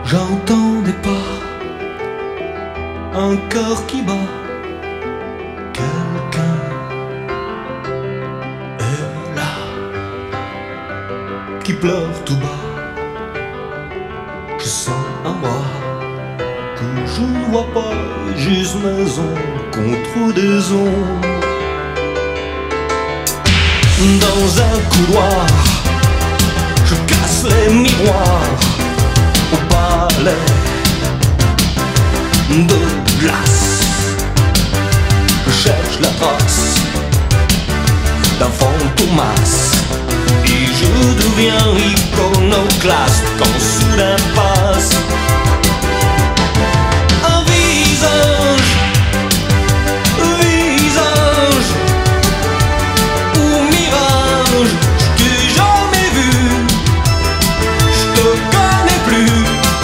J'entends des pas, un cœur qui bat. Quelqu'un est là, qui pleure tout bas. Je sens un bras que je ne vois pas, juste mes ombres contre des ombres. Dans un couloir, je casse les miroirs au palais de glace. Je cherche la trace d'un fantomas et je deviens iconoclaste quand soudain passe un visage, visage ou mirage. Je t'ai jamais vu, je te connais plus.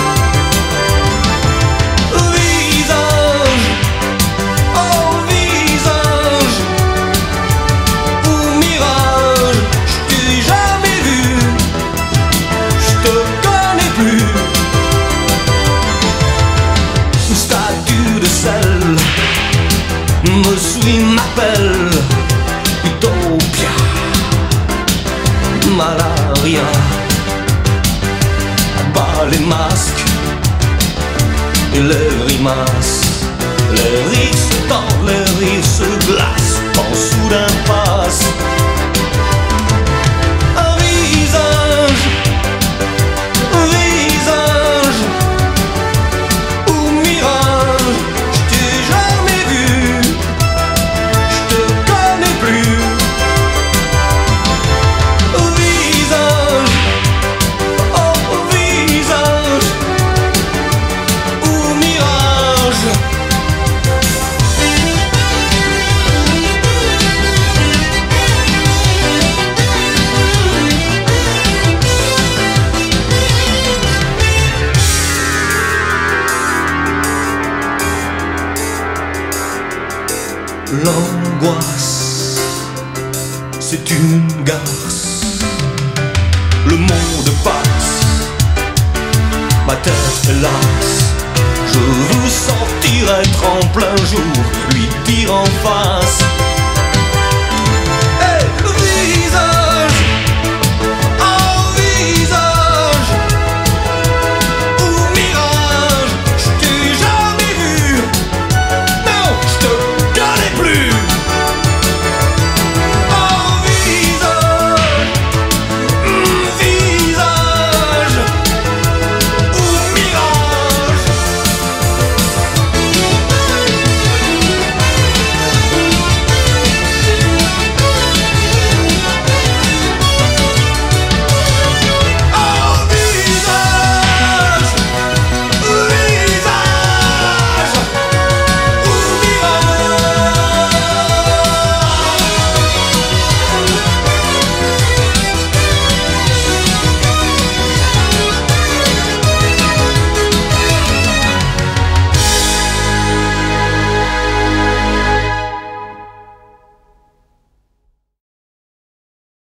Visage, oh visage ou mirage, je t'ai jamais vu, je te connais plus. Une statue de sel me suit, m'appelle Utopia, malaria. Bas les masques et les grimaces, les rires se tordent, les rires se glacent quand soudain passe un visage, visage ou mirage. Je t'ai jamais vu, je te connais plus. Visage, oh visage ou mirage. L'angoisse, c'est une garce. Le monde passe, ma tête est lasse. Je veux sortir, être en plein jour, lui dire en face